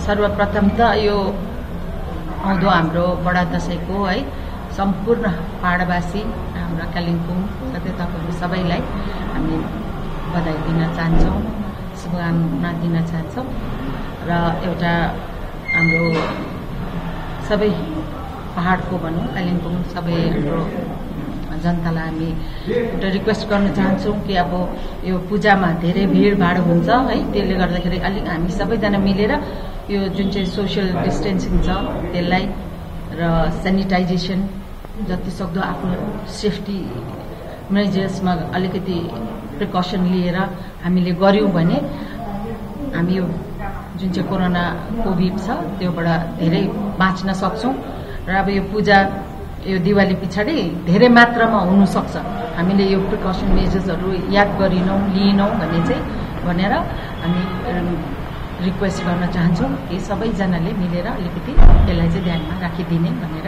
सर्वप्रथम त यो आउँदो हाम्रो बडा दशैंको है सम्पूर्ण पहाडवासी हाम्रो कालिम्पोङ तथा तपाईहरु सबैलाई हामी बधाई दिन चाहन्छौं, शुभकामना दिन चाहन्छौं र एउटा हाम्रो सबै पहाडको भनौं कालिम्पोङ सबै हाम्रो जनतालाई हामी एउटा रिक्वेस्ट गर्न चाहन्छौं कि अब यो पूजामा धेरै भिडभाड हुन्छ है, त्यसले गर्दाखेरि अलि हामी सबैजना मिलेर यो जुन चाहिँ सोशल डिस्टेन्सिङ छ त्यसलाई र सेनिटाइजेसन जति सक्दो आफ्नो सेफ्टी मेजर्समा अलिकति प्रिकसन लिएर हामीले गर्यौं भने हामी यो जुन चाहिँ कोरोना कोभिड छ त्योबाट धेरै बाँच्न सक्छौं र अब यो पूजा यो दिवाली पछाडि धेरै मात्रामा हुन सक्छ। हामीले यो प्रिकसन मेजर्सहरु याद गरिनौं लिइनौं भन्ने चाहिँ भनेर हामी रिक्वेस्ट गर्न चाहन्छौं कि सबैजनाले मिलेर अलिकति यसलाई चाहिँ ध्यानमा राखिदिने भनेर।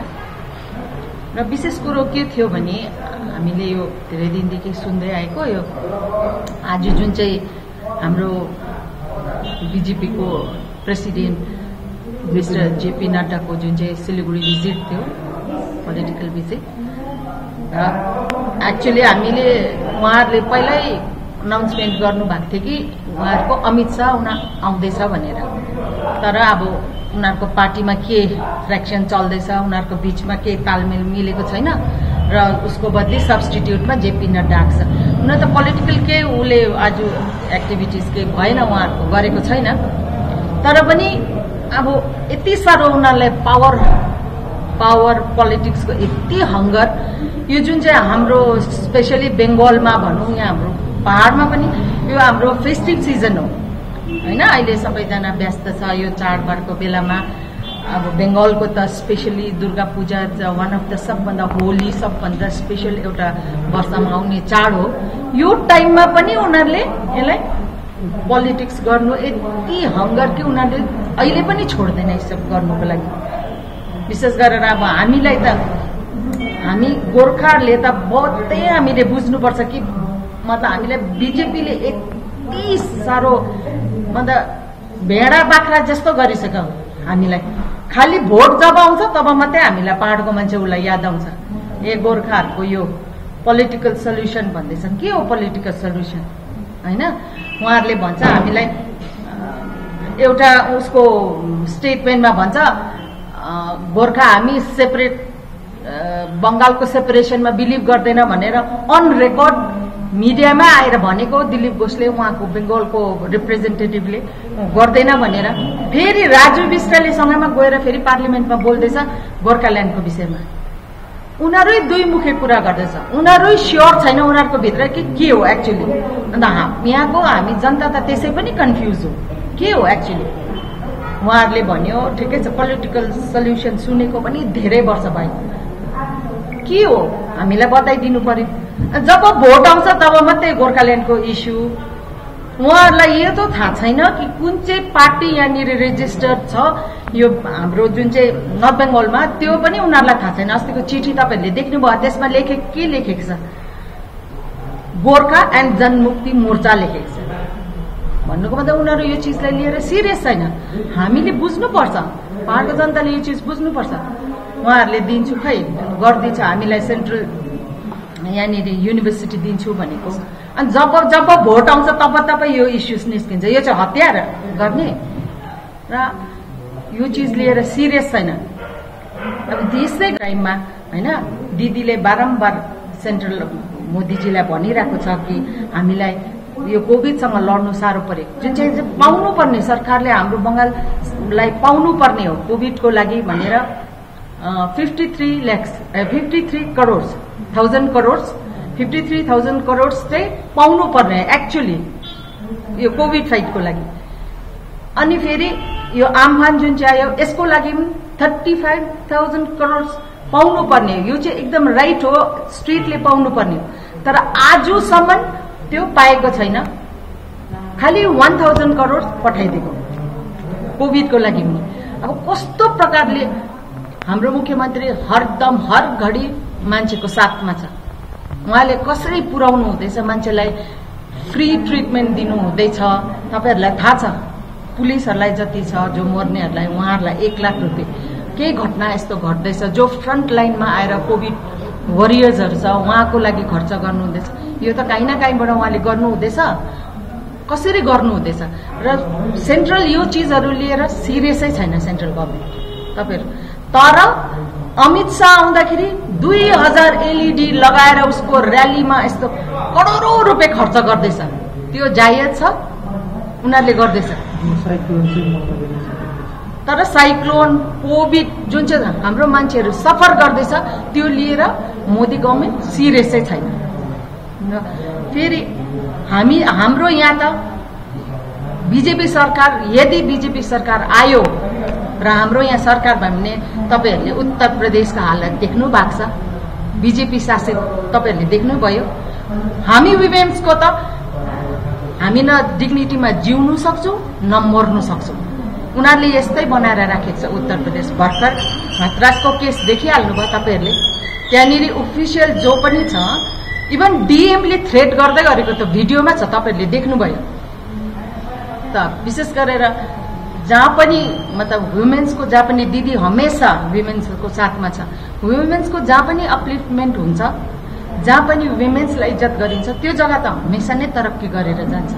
र विशेष कुरो के थियो भने हामीले यो धेरै दिनदेखि सुन्दै आएको यो आज जुन चाहिँ हाम्रो बीजेपी को प्रेसिडेन्ट मिस्टर जेपी नड्डाको जुन चाहिँ सिलिगुडी भिजिट थियो पोलिटिकल भिजिट र एक्चुअली हामीले उहाँहरूले पहिल्यै अनाउन्समेन्ट गर्नु भएको थियो कि उहाँहरूको अमित शाह आउँदैछ भनेर, तर अब उनीहरूको पार्टीमा के फ्र्याक्सन चल्दैछ, उनीहरूको बीचमा के तालमेल मिलेको छैन र उसको बदली सब्स्टिट्युटमा जेपी नड्डा आएको छ। उनीहरू त पोलिटिकल के उसले आज एक्टिभिटिज के भएन उहाँहरूको गरेको छैन, तर पनि अब यति साह्रो उनीहरूलाई पावर पोलिटिक्सको यति हंगर यो जुन चाहिँ हाम्रो स्पेशली बेंगलमा भनौं यहाँ हाम्रो पहाडमा पनि यो हाम्रो फेस्टिभ सिजन हो हैन। अहिले सबैजना व्यस्त छ यो चाडबाडको बेलामा। अब बेंगलको त specially Durga Puja one of the सबभन्दा होली सबभन्दा स्पेशल एउटा वर्षमा आउने चाड हो। यो टाइममा पनि उनीहरूले यसलाई पोलिटिक्स गर्नु यति हंगर कि उनीहरूले अहिले पनि छोड्दैन यो सब गर्नुको लागि। विशेष गरेर अब हामीलाई त हामी गोर्खाहरूले त बहुतै हामीले बुझ्नुपर्छ कि मतलब हामीलाई बीजेपीले यति साह्रो मतलब भेडा बाख्रा जस्तो गरिसक्यो हामीलाई। खाली भोट जब आउँछ तब मात्रै हामीलाई पहाडको मान्छे उसलाई याद आउँछ ए गोर्खाहरूको यो पोलिटिकल सोल्युसन भन्दैछन्। के हो पोलिटिकल सोल्युसन हैन? उहाँहरूले भन्छ हामीलाई एउटा उसको स्टेटमेन्टमा भन्छ गोर्खा हामी सेपरेट बंगालको सेपरेसनमा बिलिभ गर्दैन भनेर अन रेकर्ड मिडियामा आएर भनेको दिलीप घोषले उहाँको बेंगलको रिप्रेजेन्टेटिभले गर्दैन भनेर। फेरि राजु विष्टले सँगैमा गएर फेरि पार्लिमेन्टमा बोल्दैछ गोर्खाल्यान्डको विषयमा। उनीहरू दुई मुखे कुरा गर्दैछ, उनीहरू स्योर छैन उनीहरूको भित्र के हो एक्चुअली। अन्त यहाँको हामी जनता त त्यसै पनि कन्फ्युज हो के हो एक्चुअली। उहाँहरूले भन्यो ठिकै छ पोलिटिकल सोल्युसन सुनेको पनि धेरै वर्ष भयो, के हो हामीलाई बताइदिनु पर्यो। जब भोट आउँछ तब मात्रै गोर्खाल्यान्डको इस्यु। उहाँहरूलाई यो त थाहा छैन कि कुन चाहिँ पार्टी यहाँनिर रेजिस्टर्ड छ यो हाम्रो जुन चाहिँ नर्थ बेंगलमा, त्यो पनि उनीहरूलाई थाहा छैन। अस्तिको चिठी तपाईहरुले देख्नुभयो, त्यसमा के लेखेको छ गोर्खा एन्ड जनमुक्ति मोर्चा लेखेको छ। भन्नुको मतलब उनीहरू यो चीजलाई लिएर सिरियस छैन। हामीले बुझ्नुपर्छ, पहाडको जनताले यो चीज बुझ्नुपर्छ। उहाँहरूले दिन्छु खै गर्दैछ हामीलाई सेन्ट्रल यहाँनिर युनिभर्सिटी दिन्छु भनेको, अनि जब भोट आउँछ तब यो इस्युज निस्किन्छ। यो चाहिँ हतियार गर्ने र यो चीज लिएर सिरियस छैन। अब त्यसै टाइममा हैन दिदीले बारम्बार सेन्ट्रल मोदीजीलाई भनिरहेको छ कि हामीलाई यो कोभिडसँग लड्नु साह्रो पर्यो, जुन चाहिँ पाउनु पर्ने सरकारले हाम्रो बंगाललाई पाउनु पर्ने हो कोभिडको लागि भनेर 53,000 करोड चाहिँ पाउनु पर्ने एक्चुअली यो कोभिड फाइटको लागि। अनि फेरि यो आम्फान जुन चाहिँ आयो यसको लागि 35,000 करोड पाउनु पर्ने हो। यो चाहिँ एकदम राइट हो, स्टेटले पाउनु पर्ने हो, तर आजसम्म त्यो पाएको छैन। खालि 1000 करोड पठाइदिएको कोभिडको लागि पनि। अब कस्तो प्रकारले हाम्रो मुख्यमन्त्री हरदम हर घडी मान्छेको साथमा छ। उहाँले कसरी पुर्याउनु हुँदैछ, मान्छेलाई फ्री ट्रिटमेन्ट दिनु हुँदैछ। तपाईहरुलाई थाहा छ पुलिसहरूलाई जति छ जो मर्नेहरूलाई उहाँहरूलाई 1 लाख रुपियाँ केही घटना यस्तो घट्दैछ जो फ्रन्ट लाइनमा आएर कोभिड वरियर्सहरू छ उहाँको लागि खर्च गर्नु हुँदैछ यो त काहीँ न काहीँबाट उहाँले गर्नु हुँदैछ कसरी गर्नु हुँदैछ र सेन्ट्रल यो चीजहरू लिएर सिरियसै छैन सेन्ट्रल गभर्नमेन्ट तपाईहरु तर अमित शाह आउँदाखेरि 2000 एलईडी लगाएर उसको र्यालीमा यस्तो करोडौं रुपैयाँ खर्च गर्दैछ त्यो जायज छ उनीहरुले गर्दैछ तर साइक्लोन कोभिड जुन चाहिँ हाम्रो मान्छेहरु सफर गर्दैछ त्यो लिएर मोदी गभर्नमेन्ट सिरियसै छैन फेरि हाम्रो यहाँ त बीजेपी सरकार यदि बीजेपी सरकार आयो र हाम्रो यहाँ सरकार भयो भने तपाईहरुले उत्तर प्रदेशको हालत देख्नु भएको छ बीजेपी शासित तपाईहरुले देख्नु भयो हामी विमेन्सको त हामी न डिग्निटीमा जिउनु सक्छौं न मर्नु सक्छौं उनीहरुले यस्तै बनाएर राखेको छ उत्तर प्रदेश भर्खर हाथरासको केस देखिहाल्नु भयो तपाईहरुले त्यहाँनिर अफिसियल जो पनि छ इभन डीएम ले थ्रेट गर्दै गरेको त भिडियोमा छ तपाईहरुले देख्नुभयो त विशेष गरेर जहाँ पनि मतलब वुमेन्सको जहाँ पनि दिदी हमेशा वुमेन्सको साथमा छ वुमेन्सको जहाँ पनि अपलिफ्टमेन्ट हुन्छ जहाँ पनि वुमेन्सलाई इज्जत गरिन्छ त्यो जग्गा त हमेशा नै तरक्की गरेर जान्छ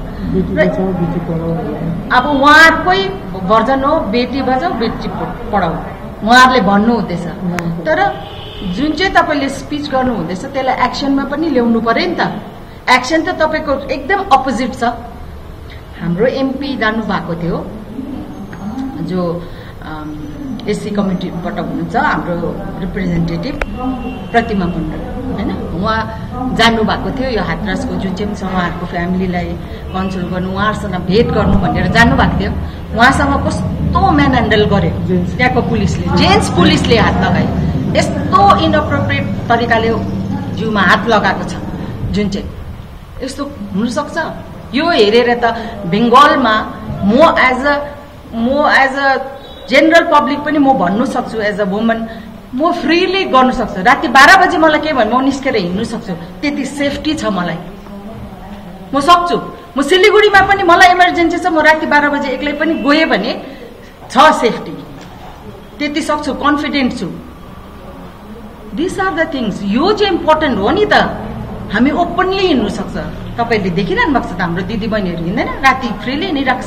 अब उहाँहरुकै भर्जन हो बेटी बचाओ बेटी पढाओ उहाँहरुले भन्नु हुँदैछ तर जुन चाहिँ तपाईले स्पीच गर्नु हुँदैछ त्यसलाई एक्सनमा पनि ल्याउनु पर्यो नि त एक्सन त तपाईको एकदम अपोजिट छ हाम्रो एमपी जानु भएको थियो जो एससी कमिटीबाट हुनुहुन्छ हाम्रो रिप्रेजेन्टेटिभ प्रतिमा मण्डल हैन उहाँ जानु भएको थियो यो हाथरासको जुन चाहिँ छ उहाँहरुको फ्यामिलीलाई कन्सल्ट गर्नु उहाँहरुसँग भेट गर्नु भनेर जानु भएको थियो उहाँसँग कस्तो म्यान ह्यान्डल गर्यो त्यहाँको पुलिसले जेन्ट्स पुलिसले हात लगायो यस्तो इनअप्रोप्रिएट तरिकाले जिउमा हात लगाएको छ जुन चाहिँ यस्तो हुन सक्छ यो हेरेर त बेंगलमा म एज अ जनरल पब्लिक पनि म भन्नु सक्छु एज अ वुमन म फ्रीली गर्न सक्छु राति 12 बजे मलाई के भन्नु म निस्केर हिँड्नु सक्छु त्यति सेफ्टी छ मलाई म सक्छु म सिलीगुडीमा पनि मलाई इमर्जेन्सी छ म राति 12 बजे एक्लै पनि गए भने छ सेफ्टी त्यति सक्छु कन्फिडेन्ट छु दिस आर द थिंग्स यो चाहिँ इम्पोर्टेन्ट हो नि त हामी ओपनली हिँड्नु सक्छ तपाईले देखिरहनु भएको छ त हाम्रो दिदी बहिनीहरु हिँड्दैन राति फ्रीली हिँडिराख्छ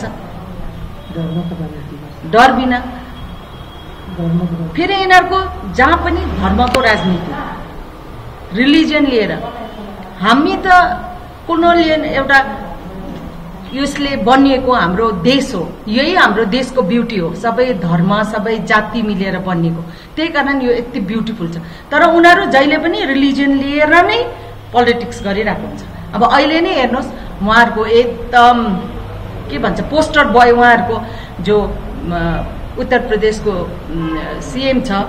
डर बिना फेरि यिनीहरुको जहाँ पनि धर्मको राजनीति रिलिजन लिएर हामी त कोलोनियल एउटा यसले बनिएको हाम्रो देश हो यही हाम्रो देशको ब्युटी हो सबै धर्म सबै जाति मिलेर बनिएको त्यही कारण यो यति ब्युटिफुल छ तर उनीहरु जहिले पनि रिलिजन लिएर नै पोलिटिक्स गरिरहेको हुन्छ अब अहिले नै हेर्नुस् उहाँहरुको एकदम के भन्छ पोस्टर बॉय उहाँहरुको जो उत्तर प्रदेशको सीएम छ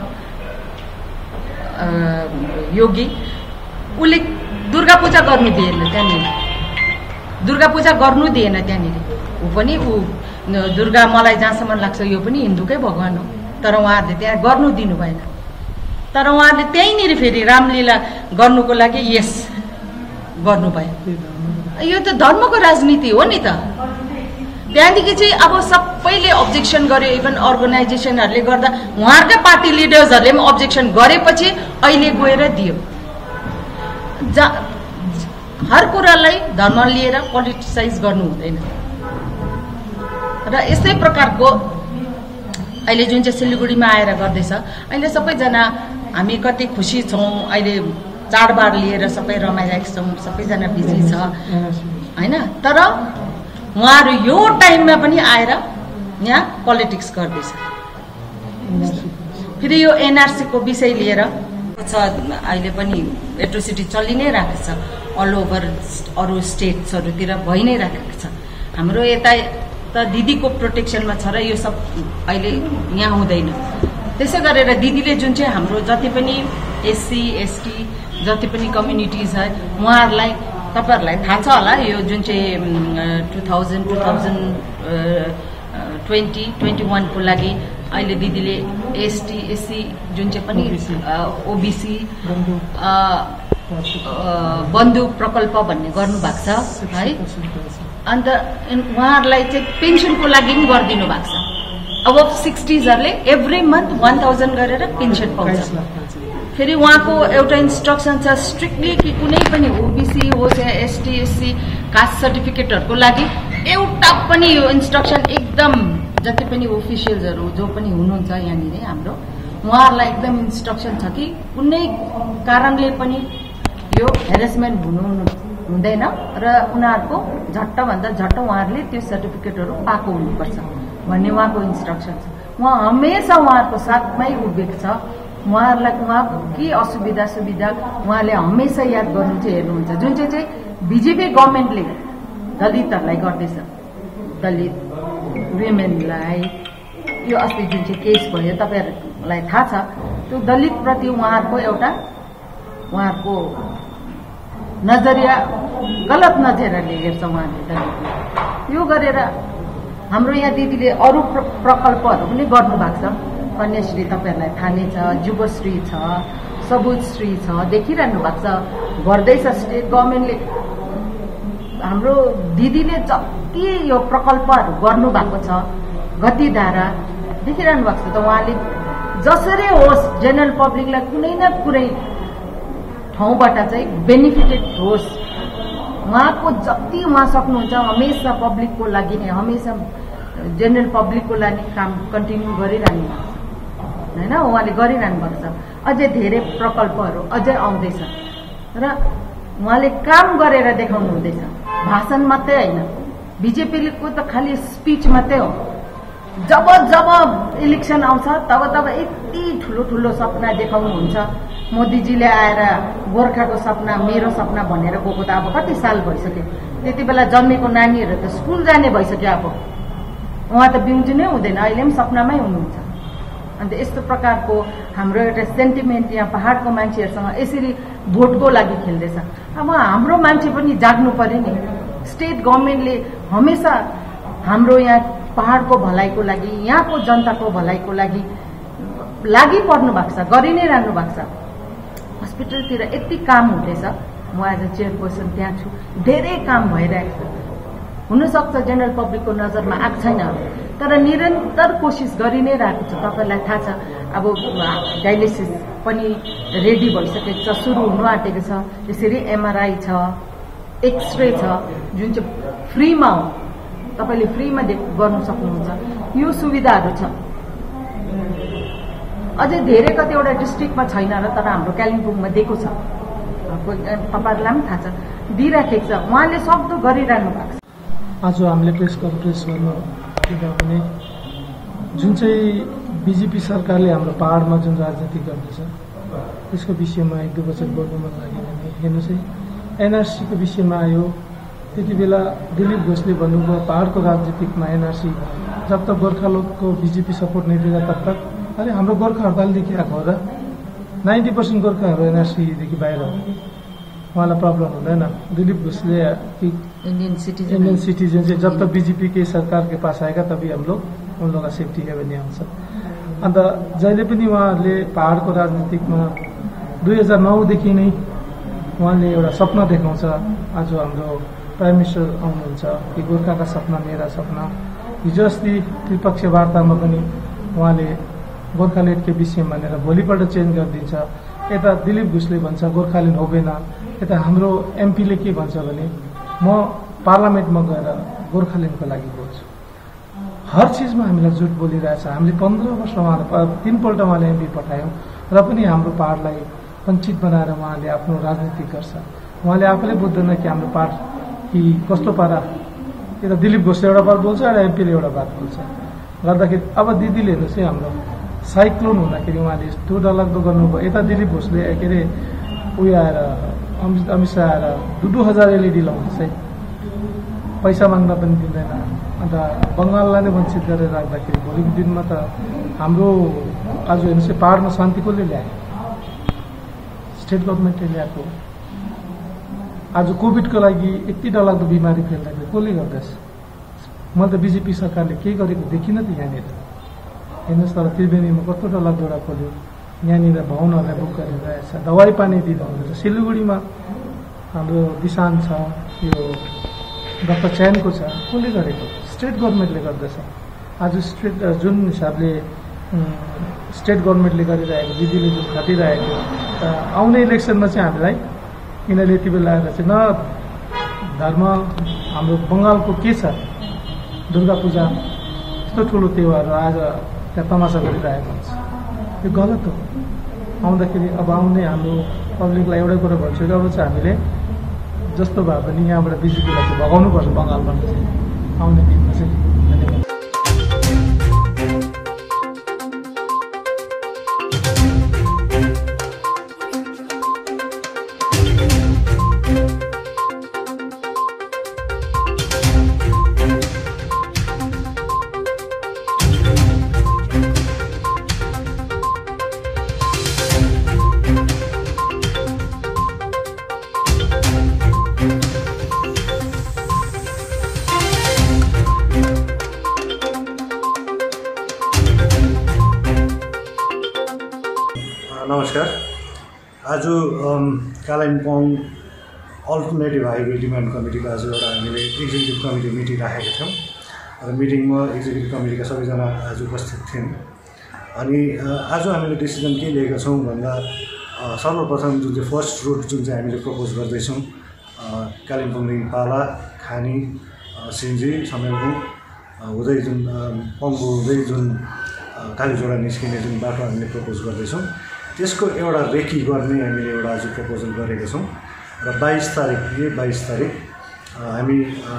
योगी उले दुर्गा पूजा गर्नु दिएन त्यहाँनिर दुर्गा पूजा गर्नु दिएन त्यहाँनिर उ पनि दुर्गा मलाई जहाँसम्म लाग्छ यो पनि हिन्दूकै भगवान हो तर उहाँहरुले त्यहाँ गर्नु दिनु भएन तर उहाँहरुले त्यहीँनिर फेरि रामलीला गर्नुको लागि यस गर्नु भयो यो त धर्मको राजनीति हो नि त त्यहाँदेखि चाहिँ अब सबैले अब्जेक्सन गर्यो इभन अर्गनाइजेसनहरुले गर्दा उहाँहरुका पार्टी लिडर्सहरुले पनि अब्जेक्सन गरेपछि अहिले गएर दियो हर कुरालाई धर्म लिएर पोलिटिसाइज गर्नु हुँदैन र यस्तै प्रकारको अहिले जुन चाहिँ सिलीगुडीमा आएर गर्दैछ अहिले सबैजना हामी कति खुसी छौं अहिले चाडबाड लिएर सबै रमाइरहेका छौं सबैजना बिजी छ हैन तर उहाँहरु यो टाइममा पनि आएर यहाँ पोलिटिक्स गर्दैछ फेरि यो एनआरसी को विषय लिएर छ अहिले पनि एट्रोसिटी चलि नै राखेको छ अल ओभर अरु स्टेट्सहरुतिर भइ नै राखेको छ हाम्रो यता त दिदीको प्रोटेक्सनमा छ र यो सब अहिले यहाँ हुँदैन त्यसै गरेर दिदीले जुन चाहिँ हाम्रो जति पनि एससी एसटी जति पनि कम्युनिटिज है उहाँहरुलाई तपाईहरुलाई थाहा छ होला यो जुन चाहिँ 2021 को लागि अहिले दिदीले एसटी एससी जुन चाहिँ पनि ओबीसी बन्धु प्रकल्प भन्ने गर्नु भएको छ है अन्त उहाँहरूलाई चाहिँ पेन्सनको लागि पनि गरिदिनु भएको छ। अब 60sहरूले एभ्री मन्थ 1000 गरेर पेन्सन पाउँछ। फेरि उहाँको एउटा इन्स्ट्रक्सन छ स्ट्रिक्टली कि कुनै पनि ओबीसी होस् या एसटी एससी कास्ट सर्टिफिकेटहरूको लागि एउटा पनि यो इन्स्ट्रक्सन एकदम जति पनि ओफिसियल्सहरू जो पनि हुनुहुन्छ यहाँनिर हाम्रो उहाँहरूलाई एकदम इन्स्ट्रक्सन छ कि कुनै कारणले पनि यो हेरेसमेन्ट हुँदैन र उनीहरूको झट्टभन्दा झट्ट उहाँहरूले त्यो सर्टिफिकेटहरू पाएको हुनुपर्छ भन्ने उहाँको इन्स्ट्रक्सन छ। उहाँ हमेसा उहाँहरूको साथमै उभिएको छ। उहाँहरूलाई उहाँको के असुविधा सुविधा उहाँले हमेसा याद गर्नु चाहिँ हेर्नुहुन्छ। जुन चाहिँ बीजेपी गभर्मेन्टले दलितहरूलाई गर्दैछ, दलित विमेनलाई यो अस्ति जुन चाहिँ केस भयो तपाईहरुलाई थाहा छ, त्यो दलित प्रति उहाँहरूको नजरिया गलत नजरले हेर्छ उहाँले दलितलाई। यो गरेर हाम्रो यहाँ दिदीले अरू प्रकल्पहरू पनि गर्नु भएको छ। कन्याश्री तपाईहरुलाई थाहा नै छ, जुवश्री छ, सबुजश्री छ, देखिरहनु भएको छ, गर्दैछ स्टेट गभर्मेन्टले। हाम्रो दिदीले जति यो प्रकल्पहरू गर्नु भएको छ, गतिधारा देखिरहनु भएको छ। त उहाँले जसरी होस् जेनरल पब्लिकलाई कुनै न कुनै ठाउँबाट चाहिँ बेनिफिटेड होस्, उहाँको जति उहाँ सक्नुहुन्छ हमेसा पब्लिकको लागि नै, हमेसा जेनरल पब्लिकको लागि काम कन्टिन्यू गरिरहनु भएको छ हैन, उहाँले गरिरहनु भएको छ। अझै धेरै प्रकल्पहरू अझै आउँदैछ र उहाँले काम गरेर देखाउनु हुँदैछ, भाषण मात्रै होइन। बीजेपीको त खालि स्पीच मात्रै हो। जब जब इलेक्सन आउँछ तब तब यति ठुलो ठुलो सपना देखाउनुहुन्छ। मोदीजीले आएर गोर्खाको सपना मेरो सपना भनेर गएको त अब कति साल भइसक्यो। त्यति बेला जन्मेको नानीहरू त स्कुल जाने भइसक्यो। अब उहाँ त बिउजु नै हुँदैन, अहिले पनि सपनामै हुनुहुन्छ। अन्त यस्तो प्रकारको हाम्रो एउटा सेन्टिमेन्ट यहाँ पहाड़को मान्छेहरूसँग यसरी भोटको लागि खेल्दैछ। अब हाम्रो मान्छे पनि जाग्नु पर्यो नि। स्टेट गभर्मेन्टले हमेसा हाम्रो यहाँ पहाड़को भलाइको लागि, यहाँको जनताको भलाइको लागि पर्नु भएको छ, गरि नै रहनु भएको छ। हस्पिटलतिर यति काम हुँदैछ, म एज अ चेयरपर्सन त्यहाँ छु, धेरै काम भइरहेको छ। हुनसक्छ जेनरल पब्लिकको नजरमा आएको छैन, तर निरन्तर कोसिस गरि नै रहेको छ। तपाईलाई थाहा छ अब डायलिसिस पनि रेडी भइसकेको छ, सुरु हुनु आँटेको छ। त्यसरी एमआरआई छ, एक्सरे छ, जुन चाहिँ फ्रीमा हो, तपाईले फ्रीमा गर्नु सक्नुहुन्छ। यो सुविधाहरू छ। अझै धेरै कतिवटा डिस्ट्रिक्टमा छैन र, तर हाम्रो कालिम्पोङमा दिएको छ। तपाईहरुलाई पनि थाहा छ, दिइराखेको छ। उहाँले सक्दो गरिरहनु भएको छ। आज हामीले प्रेस कन्फरेन्स गर्नु भने जुन चाहिँ बीजेपी सरकारले हाम्रो पहाड़मा जुन राजनीति गर्दैछ त्यसको विषयमा एक दुई वचन बोल्नु मन लाग्यो भने हेर्नुहोस् है, एनआरसीको विषयमा आयो। त्यति बेला दिलीप घोषले भन्नुभयो पहाड़को राजनीतिकमा एनआरसी जब तक गोर्खा लोगको बीजेपी सपोर्ट नहीं दिएगा तब तक। अरे हाम्रो गोर्खा हड़तालदेखि आएको हो र, 90% गोर्खाहरू एनआरसीदेखि बाहिर हो, उहाँलाई प्रब्लम हुँदैन। दिलीप घोषले इंडियन सिटीजन से जब तक बीजेपी के सरकार के पास आएगा तभी हम लोग उन लोग का सेफ्टी है भन्ने आउँछ। अन्त जहिले पनि उहाँहरूले पहाड़को राजनीतिकमा 2009देखि नै उहाँले एउटा सपना देखाउँछ। आज हाम्रो प्राइम मिनिस्टर आउनुहुन्छ कि गोर्खाका सपना मेरा सपना। हिजो अस्ति त्रिपक्षीय वार्तामा पनि उहाँले गोर्खाल्यान्डको विषयमा भनेर भोलिपल्ट चेन्ज गरिदिन्छ। यता दिलीप घोषले भन्छ गोर्खाल्यान्ड होबेन, यता हाम्रो एमपीले के भन्छ भने म पार्लियामेन्टमा गएर गोर्खाल्यान्डको लागि बोल्छु। हर चीजमा हामीलाई झुट बोलिरहेछ। हामीले 15 वर्ष उहाँलाई 3 पल्ट उहाँले एमपी पठायौं र पनि हाम्रो पहाड़लाई वञ्चित बनाएर उहाँले आफ्नो राजनीति गर्छ। उहाँले आफैले बुझ्दैन कि हाम्रो पहाड़ कि कस्तो पारा यता दिलीप घोषले एउटा बात बोल्छ र एमपीले एउटा बात बोल्छ गर्दाखेरि। अब दिदीले हेर्नुहोस् है, हाम्रो साइक्लोन हुँदाखेरि उहाँले यस्तो डरलाग्दो गर्नुभयो। यता दिलीप घोषले के अरे उयो आएर अमित शाह आएर 2,000 एलईडी लगाउँछ है, पैसा माग्न पनि दिँदैन। अन्त बंगाललाई नै वञ्चित गरेर राख्दाखेरि भोलिको दिनमा त हाम्रो आज हेर्नुहोस् पहाड़मा शान्ति कसले ल्यायो? स्टेट गभर्मेन्टले ल्याएको। आज कोभिडको लागि यति डरलाग्दो बिमारी फैलिँदाखेरि कसले गर्दैछ? मैले त बीजेपी सरकारले के गरेको देखिन त यहाँनिर। हेर्नुहोस् तर त्रिवेणीमा कस्तो डरलाग्दो एउटा खोल्यो, यहाँनिर भवनहरूलाई बुक गरिरहेछ, दवाई पानी दिँदा हुँदैछ। सिलगढीमा हाम्रो दिशान छ, यो डक्टर चयनको छ कसले गरेको स्टेट गभर्मेन्टले गर्दछ आज स्टेट जुन हिसाबले स्टेट गभर्मेन्टले गरिरहेको विधिले जुन खटिरहेको आउने इलेक्सनमा चाहिँ हामीलाई यिनीहरूले यति बेला आएर चाहिँ न धर्म हाम्रो बङ्गालको के छ दुर्गा पूजा यस्तो ठुलो त्योहार आज त्यहाँ तमासा गरिरहेको हुन्छ यो गलत हो आउँदाखेरि अब आउने हाम्रो पब्लिकलाई एउटै कुरा भन्छु कि अब चाहिँ हामीले जस्तो भए पनि यहाँबाट बिजेपीलाई चाहिँ भगाउनुपर्छ बङ्गालबाट चाहिँ आउने दिनमा चाहिँ धन्यवाद नमस्कार। आज कालिम्पोङ अल्टरनेटिभ हाइवे डिमान्ड कमिटीको आज एउटा हामीले एक्जिक्युटिभ कमिटी मिटिङ राखेका थियौँ र मिटिङमा एक्जिक्युटिभ कमिटीका सबैजना आज उपस्थित थियौँ। अनि आज हामीले डिसिजन के लिएका छौँ भन्दा सर्वप्रथम जुन चाहिँ फर्स्ट रुट जुन चाहिँ हामीले प्रपोज गर्दैछौँ कालिम्पोङदेखि पाला खानी सिन्जी समेलबुङ हुँदै जुन पङ्बु हुँदै जुन कालीझोडा निस्किने जुन बाटो हामीले प्रपोज गर्दैछौँ त्यसको एउटा रेकी गर्ने हामीले एउटा आज प्रपोजल गरेका छौँ र 22 तारिक हामी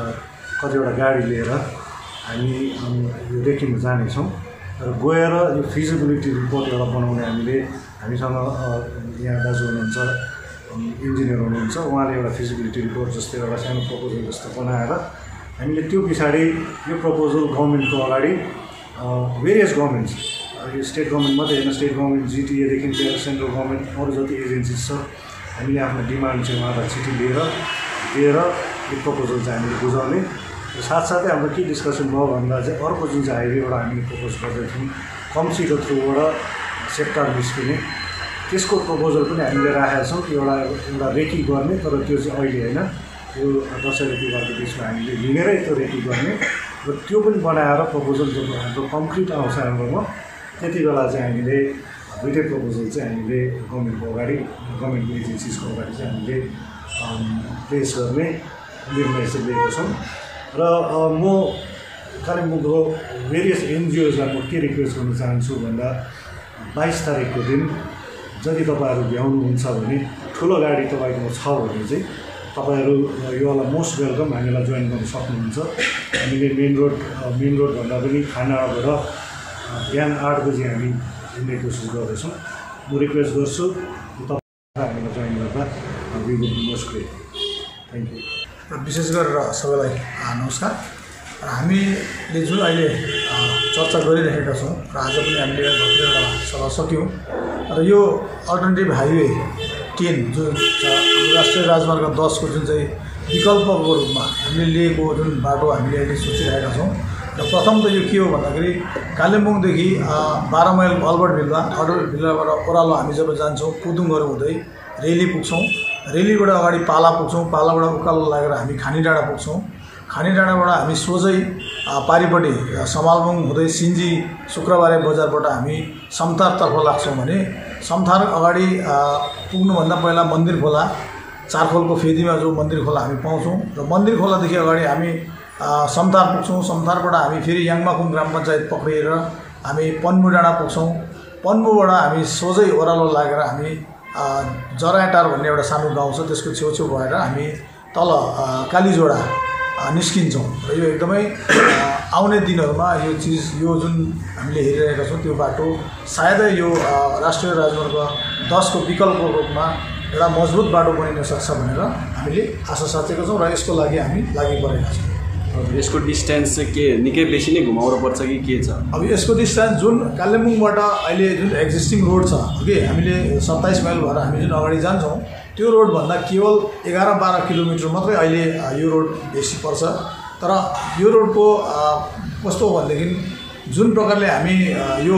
कतिवटा गाडी लिएर हामी यो रेकीमा जानेछौँ र गएर यो फिजिबिलिटी रिपोर्ट एउटा बनाउने हामीसँग यहाँ दाजु हुनुहुन्छ इन्जिनियर हुनुहुन्छ उहाँले एउटा फिजिबिलिटी रिपोर्ट जस्तो एउटा सानो प्रपोजल जस्तो बनाएर हामीले त्यो पछाडि यो प्रपोजल गभर्मेन्टको अगाडि भेरियस गभर्मेन्ट्स यो स्टेट गभर्मेन्ट मात्रै होइन स्टेट गभर्मेन्ट जिटिएदेखि लिएर सेन्ट्रल गभर्मेन्ट अरू जति एजेन्सिज छ हामीले आफ्नो डिमान्ड चाहिँ उहाँलाई चिठी दिएर यो प्रपोजल चाहिँ हामीले बुझाउने र साथसाथै हाम्रो के डिस्कसन भयो भन्दा चाहिँ अर्को जुन चाहिँ हाइवेबाट हामीले प्रपोज गर्दैथ्यौँ कम्सीको थ्रुबाट सेक्टर निस्किने त्यसको प्रपोजल पनि हामीले राखेका छौँ कि एउटा रेकी गर्ने तर त्यो चाहिँ अहिले होइन त्यो दसैँ र तिहारको बिचमा हामीले हिँडेरै त्यो रेकी गर्ने र त्यो पनि बनाएर प्रपोजल जब हाम्रो कम्प्लिट आउँछ हाम्रोमा त्यति बेला चाहिँ हामीले दुईटै प्रपोजल चाहिँ हामीले गभर्मेन्टको अगाडि गभर्मेन्ट एजेन्सिजको अगाडि चाहिँ हामीले प्लेस गर्ने निर्णय चाहिँ लिएको छौँ र म कालिम्पोङको भेरियस एनजिओजलाई म के रिक्वेस्ट गर्न चाहन्छु भन्दा 22 तारिकको दिन यदि तपाईँहरू भ्याउनुहुन्छ भने ठुलो गाडी तपाईँकोमा छ भने चाहिँ तपाईँहरू योवाला मोस्ट वेलकम हामीलाई जोइन गर्न सक्नुहुन्छ। हामीले मेन रोड भन्दा पनि खानाबाट बिहान 8 बजी हामी हिँड्ने कोसिस गर्दैछौँ। म रिक्वेस्ट गर्छु तपाईँ हामीलाई जोइन गर्दा we will be most great. Thank you. विशेष गरेर सबैलाई नमस्कार। हामीले जुन अहिले चर्चा गरिरहेका छौँ र आज पनि हामीले एउटा सभा सक्यौँ र यो अल्टरनेटिभ हाइवे 10 जुन राष्ट्रिय राजमार्ग 10 को जुन चाहिँ विकल्पको रूपमा हामीले लिएको जुन बाटो हामीले अहिले सोचिरहेका छौँ र प्रथम त यो के हो भन्दाखेरि कालिम्पोङदेखि 12 माइल अल्बर्ट भिल्लाबाट ओह्रालो हामी जब जान्छौँ पुदुङहरू हुँदै रेली पुग्छौँ, रेलीबाट अगाडि पाला पुग्छौँ, पालाबाट उकालो लागेर हामी खानीडाँडा पुग्छौँ, खानीडाँडाबाट हामी सोझै पारिपट्टि समालबुङ हुँदै सिन्जी शुक्रबारे बजारबाट हामी समथारतर्फ लाग्छौँ भने समथार अगाडि पुग्नुभन्दा पहिला मन्दिर खोला चारखोलको फेदीमा जो मन्दिर खोला हामी पाउँछौँ र मन्दिर खोलादेखि अगाडि हामी समथार पुग्छौँ, समथारबाट हामी फेरि याङमाकुम ग्राम पञ्चायत पक्रिएर हामी पन्बु डाँडा पुग्छौँ, पन्बुबाट हामी सोझै ओह्रालो लागेर हामी जराटार भन्ने एउटा सानो गाउँ छ त्यसको छेउछेउ भएर हामी तल कालीझोडा निस्किन्छौँ र यो एकदमै आउने दिनहरूमा यो जुन हामीले हेरिरहेका छौँ त्यो बाटो सायदै यो राष्ट्रिय राजमार्ग 10 को विकल्पको रूपमा एउटा मजबुत बाटो बनिन सक्छ भनेर हामीले आशा साचेका छौँ र यसको लागि हामी लागि परेका छौँ। यसको डिस्टेन्स चाहिँ के निकै बेसी नै घुमाउनु पर्छ कि के छ? अब यसको डिस्टेन्स जुन कालिम्पोङबाट अहिले जुन एक्जिस्टिङ रोड छ कि हामीले 27 माइल भएर हामी जुन अगाडि जान्छौँ त्यो रोडभन्दा केवल 11-12 किलोमिटर मात्रै अहिले यो रोड बेसी पर्छ। तर यो रोडको कस्तो हो भनेदेखि जुन प्रकारले हामी यो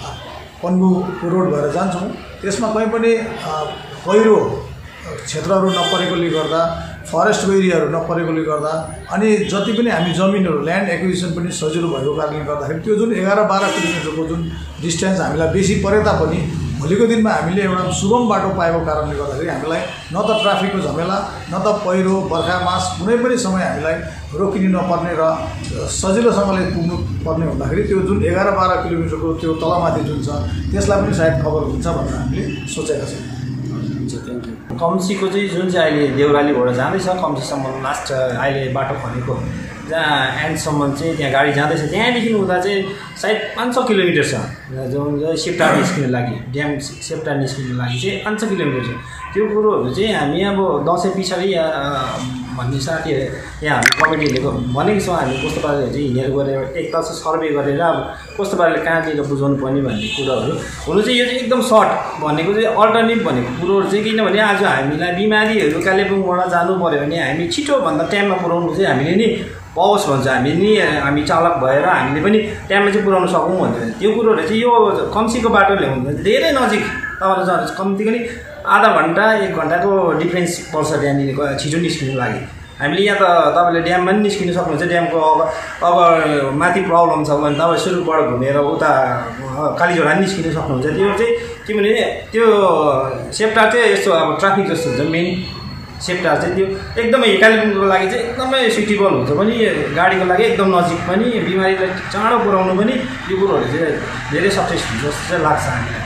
पन्बुको रोड भएर जान्छौँ त्यसमा कहीँ पनि पहिरो क्षेत्रहरू नपरेकोले गर्दा फरेस्टको एरियाहरू नपरेकोले गर्दा अनि जति पनि हामी जमिनहरू ल्यान्ड एक्विजिसन पनि सजिलो भएको कारणले गर्दाखेरि त्यो जुन 11-12 किलोमिटरको जुन डिस्टेन्स हामीलाई बेसी परे तापनि भोलिको दिनमा हामीले एउटा सुगम बाटो पाएको कारणले गर्दाखेरि हामीलाई न त ट्राफिकको झमेला न त पहिरो बर्खा मास कुनै पनि समय हामीलाई रोकिनु नपर्ने र सजिलोसँगले पुग्नु पर्ने हुँदाखेरि त्यो जुन 11-12 किलोमिटरको त्यो तलमाथि जुन छ त्यसलाई पनि सायद कभर हुन्छ भनेर हामीले सोचेका छौँ। कम्सीको चाहिँ जुन चाहिँ अहिले देउरालीबाट जाँदैछ कम्सीसम्म लास्ट अहिले बाटो खनेको जहाँ एन्डसम्म चाहिँ त्यहाँ गाडी जाँदैछ त्यहाँदेखि उता चाहिँ सायद 500 किलोमिटर छ जुन सेप्टार निस्किनु लागि ड्याम सेप्टार निस्किनु लागि चाहिँ 500 किलोमिटर छ। त्यो कुरोहरू चाहिँ हामी अब दसैँ पछाडि भन्ने साथीहरू यहाँ हामी कमिटीले भनेको छौँ हामी कस्तो पाराले चाहिँ हिँडेर गरेर एकताल सर्वे गरेर अब कस्तो पाराले कहाँतिर बुझाउनु पर्ने भन्ने कुराहरू हुनु चाहिँ यो चाहिँ एकदम सर्ट भनेको चाहिँ अल्टरनेटिभ भनेको कुरोहरू चाहिँ किनभने आज हामीलाई बिमारीहरू कालेबुङबाट जानु पऱ्यो भने हामी छिटोभन्दा टाइममा पुऱ्याउनु चाहिँ हामीले नि पाओस् भन्छ हामी चालक भएर हामीले पनि टाइममा चाहिँ पुऱ्याउन सकौँ भन्छ। त्यो कुरोहरू चाहिँ यो कम्सीको बाटो ल्याउनु धेरै नजिक तपाईँलाई जानु कम्तीको नि आधा घन्टा 1 घन्टाको डिफ्रेन्स पर्छ त्यहाँनिर छिटो निस्किनु लागि। हामीले यहाँ त तपाईँले ड्याममा पनि निस्किनु सक्नुहुन्छ ड्यामको अब माथि प्रब्लम छ भने तपाईँ सुरुबाट घुमेर उता कालीझोडा पनि निस्किनु सक्नुहुन्छ। त्यो चाहिँ के भने त्यो सेप्टार चाहिँ यस्तो अब ट्राफिक जस्तो हुन्छ मेन सेप्टार चाहिँ त्यो एकदमै कालिम्पोङको लागि चाहिँ एकदमै सुइटेबल हुन्छ पनि गाडीको लागि एकदम नजिक पनि बिमारीलाई चाँडो पुऱ्याउनु पनि यो कुरोहरू चाहिँ धेरै सक्सेस हुन्छ जस्तो चाहिँ लाग्छ हामीलाई।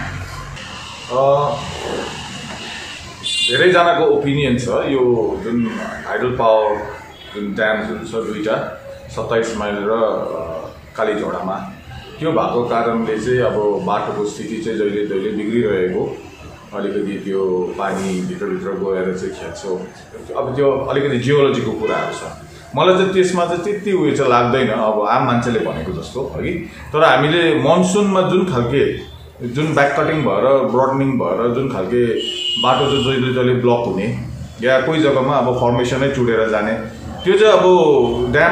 धेरैजनाको ओपिनियन छ यो जुन हाइडल पावर जुन ड्याम्सहरू छ दुईवटा 27 माइल र कालीझोडामा त्यो भएको कारणले चाहिँ अब बाटोको स्थिति चाहिँ जहिले बिग्रिरहेको अलिकति त्यो पानी भित्रभित्र गएर चाहिँ खेल्छौ अब त्यो अलिकति जियोलोजीको कुराहरू छ। मलाई चाहिँ त्यसमा चाहिँ त्यति उयो चाहिँ लाग्दैन अब आम मान्छेले भनेको जस्तो अघि। तर हामीले मनसुनमा जुन खालके जुन ब्याककटिङ भएर ब्रडनिङ भएर जुन खालके बाटो चाहिँ जहिले ब्लक हुने या कोही जग्गामा अब फर्मेसनै चुडेर जाने त्यो चाहिँ अब ड्याम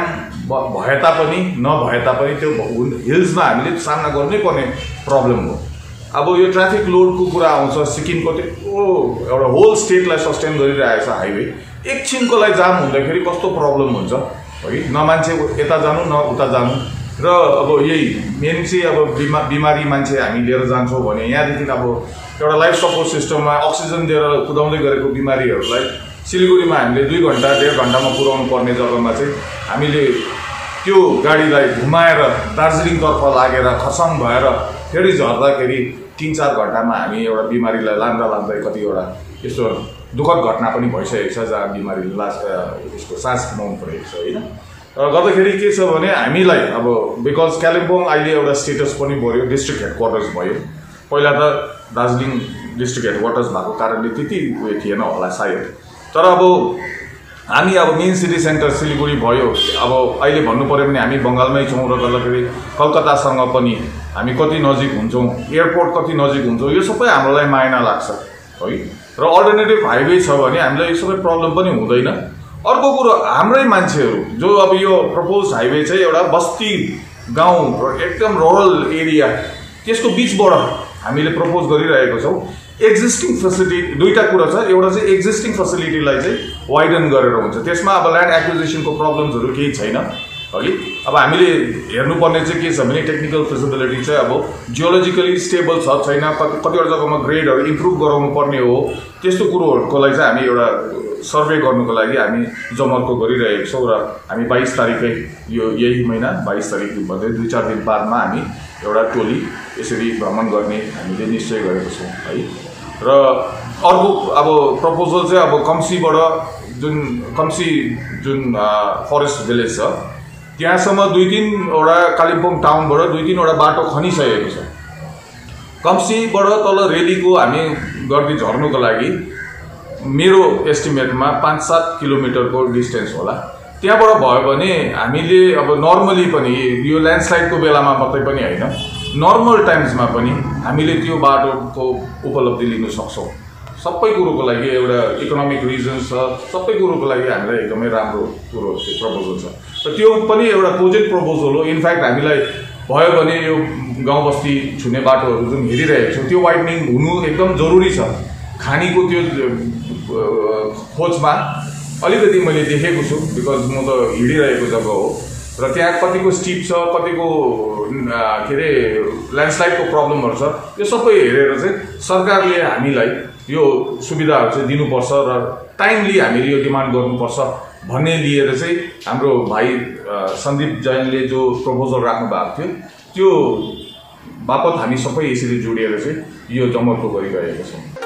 भए तापनि नभए तापनि त्यो हिल्समा हामीले सामना गर्नै पर्ने प्रब्लम हो। अब यो ट्राफिक लोडको कुरा आउँछ सिक्किमको त्यो एउटा होल स्टेटलाई सस्टेन गरिरहेको छ हाइवे एकछिनको लागि जाम हुँदाखेरि कस्तो प्रब्लम हुन्छ है न मान्छे यता जानु न उता जानु र अब यही मेन चाहिँ अब बिमारी मान्छे हामी लिएर जान्छौँ भने यहाँदेखि अब एउटा लाइफ सपोर्ट सिस्टममा अक्सिजन दिएर कुदाउँदै गरेको बिमारीहरूलाई सिलगढीमा हामीले 2 घन्टा 1.5 घन्टामा पुर्याउनु पर्ने जग्गामा चाहिँ हामीले त्यो गाडीलाई घुमाएर दार्जिलिङतर्फ लागेर खरसाङ भएर फेरि झर्दाखेरि 3-4 घन्टामा हामी एउटा बिमारीलाई लाँदै कतिवटा यस्तो दुःखद घटना पनि भइसकेको छ जहाँ बिमारीले उसको सास गुमाउनु परेको छ होइन। गर्दाखेरि के छ भने हामीलाई अब बिकज कालिम्पोङ अहिले एउटा स्टेटस पनि बढ्यो डिस्ट्रिक्ट हेडक्वार्टर्स भयो। पहिला त दार्जिलिङ डिस्ट्रिक्ट हेडक्वार्टर्स भएको कारणले त्यति उयो थिएन होला सायद। तर अब हामी अब मेन सिटी सेन्टर सिलगढी भयो अब अहिले भन्नु पऱ्यो भने हामी बङ्गालमै छौँ र गर्दाखेरि कलकत्तासँग पनि हामी कति नजिक हुन्छौँ एयरपोर्ट कति नजिक हुन्छौँ यो सबै हाम्रो लागि मायना लाग्छ है। र अल्टरनेटिभ हाइवे छ भने हामीलाई यो सबै प्रब्लम पनि हुँदैन। अर्को कुरो हाम्रै मान्छेहरू जो अब यो प्रपोज हाइवे चाहिँ एउटा बस्ती गाउँ एकदम रुरल एरिया त्यसको बिचबाट हामीले प्रपोज गरिरहेको छौँ। एक्जिस्टिङ फेसिलिटी दुईटा कुरा छ एउटा चाहिँ एक्जिस्टिङ फेसिलिटीलाई चाहिँ वाइडन गरेर हुन्छ त्यसमा अब ल्यान्ड एक्विजिसनको प्रब्लम्सहरू केही छैन है। अब हामीले हेर्नुपर्ने चाहिँ के छ भने टेक्निकल फिजिबिलिटी चाहिँ अब जियोलोजिकली स्टेबल छ छैन कतिवटा जग्गामा ग्रेडहरू इम्प्रुभ गराउनु पर्ने हो त्यस्तो कुरोहरूको लागि चाहिँ हामी एउटा सर्वे गर्नुको लागि हामी जमर्को गरिरहेको छौँ र हामी 22 तारिकै यही महिना 22 तारिक भन्दै 2-4 दिन बादमा हामी एउटा टोली यसरी भ्रमण गर्ने हामीले निश्चय गरेको छौँ है। र अर्को अब प्रपोजल चाहिँ अब कम्सी जुन फरेस्ट भिलेज छ त्यहाँसम्म 2-3वटा कालिम्पोङ टाउनबाट 2-3वटा बाटो खनिसकेको छ। कम्सीबाट तल रेलीको हामी गर्दै झर्नुको लागि मेरो एस्टिमेटमा 5-7 किलोमिटरको डिस्टेन्स होला। त्यहाँबाट भयो भने हामीले अब नर्मली पनि यो ल्यान्डस्लाइडको बेलामा मात्रै पनि होइन नर्मल टाइम्समा पनि हामीले त्यो बाटोको उपलब्धि लिन सक्छौँ। सबै कुरोको लागि एउटा इकोनोमिक रिजन्स छ सबै कुरोको लागि हामीलाई एकदमै राम्रो कुरो प्रपोजल छ र त्यो पनि एउटा प्रोजेक्ट प्रपोजल हो। इनफ्याक्ट हामीलाई भयो भने यो गाउँ बस्ती छुने बाटोहरू जुन हेरिरहेको छौँ त्यो वाइडनिङ हुनु एकदम जरुरी छ खानीको त्यो खोजमा अलिकति मैले देखेको छु, बिकज म त हिँडिरहेको जग्गा हो र त्यहाँ कतिको स्टिप छ, कतिको के अरे ल्यान्डस्लाइडको प्रब्लमहरू छ। यो सबै हेरेर चाहिँ सरकारले हामीलाई यो सुविधाहरू चाहिँ दिनुपर्छ र टाइमली हामीले यो डिमान्ड गर्नुपर्छ भन्ने लिएर चाहिँ हाम्रो भाइ सन्दीप जैनले जो प्रपोजल राख्नु भएको थियो त्यो बापत हामी सबै यसरी जोडिएर चाहिँ यो जमर्को गरिरहेका छौँ।